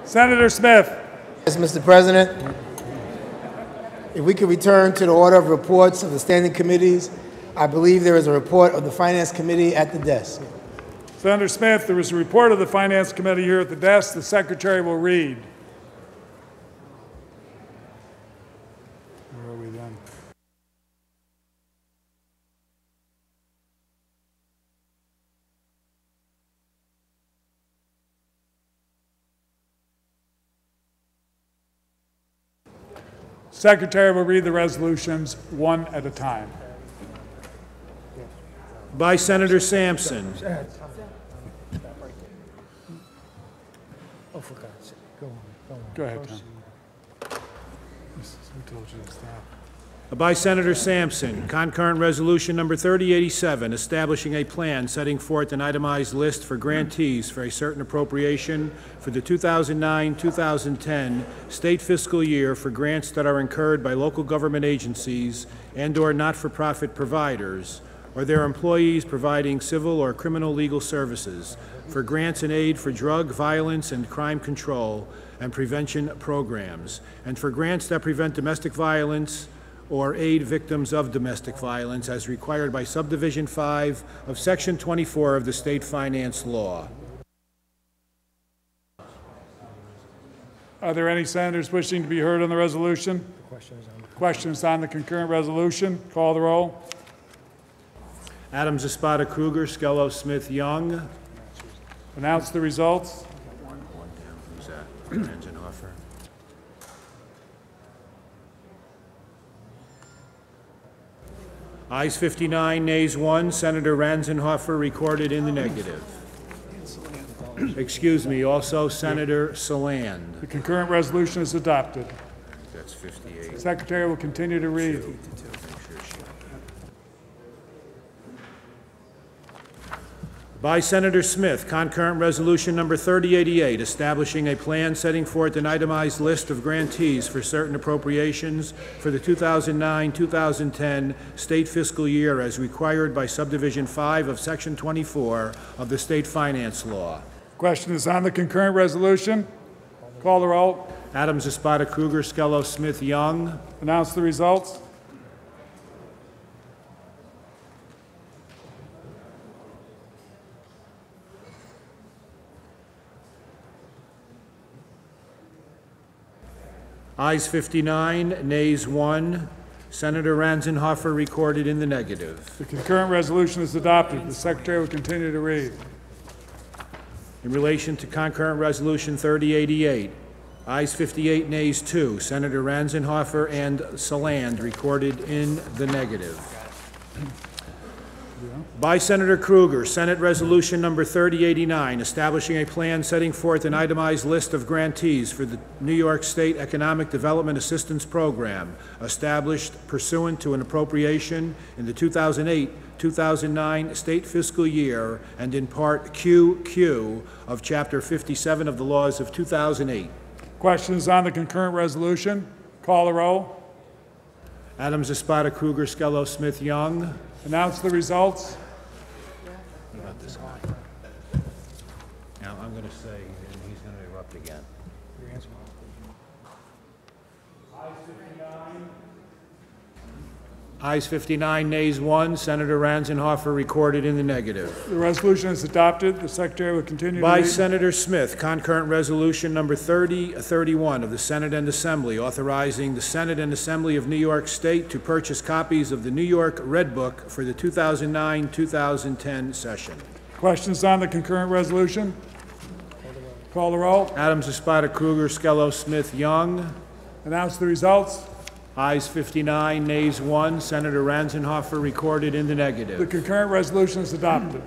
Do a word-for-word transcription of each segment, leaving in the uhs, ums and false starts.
Senator Smith. Yes, Mister President. If we could return to the order of reports of the standing committees, I believe there is a report of the Finance Committee at the desk. Senator Smith, there is a report of the Finance Committee here at the desk. The Secretary will read. Where are we then? Secretary will read the resolutions one at a time. By Senator Sampson. Oh, for God's sake. Go on. Go on. Go ahead, Tom. Who told you to stop? By Senator Sampson, concurrent resolution number thirty eighty-seven, establishing a plan setting forth an itemized list for grantees for a certain appropriation for the two thousand nine two thousand ten state fiscal year for grants that are incurred by local government agencies and/or not-for-profit providers or their employees providing civil or criminal legal services for grants and aid for drug, violence, and crime control and prevention programs, and for grants that prevent domestic violence or aid victims of domestic violence as required by Subdivision five of Section twenty-four of the State Finance Law. Are there any senators wishing to be heard on the resolution? Questions on the concurrent resolution? Call the roll. Adams, Espada, Kruger, Skello, Smith, Young. Announce the results. Who's that? Rangenhofer. Ayes fifty-nine, nays one. Senator Ranzenhofer recorded in the negative. Excuse me, also Senator Saland. The concurrent resolution is adopted. That's fifty-eight. Secretary will continue to read. By Senator Smith, concurrent resolution number thirty eighty-eight, establishing a plan setting forth an itemized list of grantees for certain appropriations for the two thousand nine two thousand ten state fiscal year as required by Subdivision five of Section twenty-four of the State Finance Law. Question is on the concurrent resolution. Call the roll. Adams, Espada, Kruger, Skello, Smith, Young. Announce the results. Ayes fifty-nine, nays one. Senator Ranzenhofer recorded in the negative. The concurrent resolution is adopted. The Secretary will continue to read. In relation to concurrent resolution thirty eighty-eight, ayes fifty-eight, nays two. Senator Ranzenhofer and Saland recorded in the negative. By Senator Kruger, Senate Resolution number thirty eighty-nine, establishing a plan setting forth an itemized list of grantees for the New York State Economic Development Assistance Program, established pursuant to an appropriation in the two thousand eight two thousand nine state fiscal year and in Part Q Q of Chapter fifty-seven of the laws of two thousand eight. Questions on the concurrent resolution? Call the roll. Adams, Espada, Kruger, Skello, Smith, Young. Announce the results. What about this guy? Now, I'm going to say, and he's going to erupt again. Ayes fifty-nine, nays one. Senator Ranzenhofer recorded in the negative. The resolution is adopted. The Secretary will continue By to read. Senator Smith, concurrent resolution number thirty thirty-one of the Senate and Assembly, authorizing the Senate and Assembly of New York State to purchase copies of the New York Red Book for the two thousand nine two thousand ten session. Questions on the concurrent resolution? Call the roll. Adams, Espada, Kruger, Skello, Smith, Young. Announce the results. Ayes fifty-nine, nays one. Senator Ranzenhofer recorded in the The negative. concurrent resolution is adopted.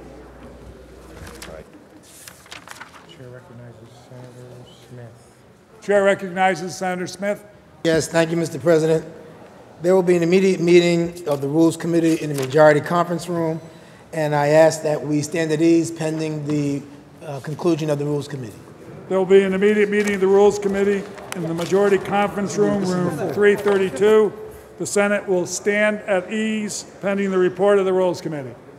Chair recognizes Senator Smith. Chair recognizes Senator Smith. Yes, thank you, Mister President. There will be an immediate meeting of the Rules Committee in the majority conference room, and I ask that we stand at ease pending the uh, conclusion of the Rules Committee. There will be an immediate meeting of the Rules Committee in the majority conference room, room three thirty-two. The Senate will stand at ease pending the report of the Rules Committee.